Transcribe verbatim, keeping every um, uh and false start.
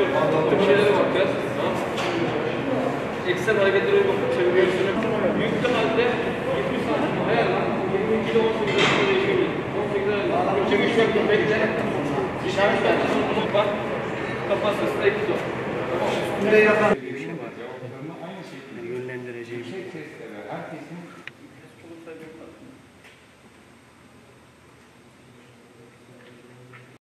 Bir şeylere bakacağız. Eksen hareketleri bakıp çeviriyorsun. Yüklü halde yetmiş santim ayarla. yirmi iki ile on sekiz arasında değişebilir. on sekiz arasında çekiş yoktur. Bekle. İşaret ver. Bak. Kapasitesi eksi on. Üstünde yapan.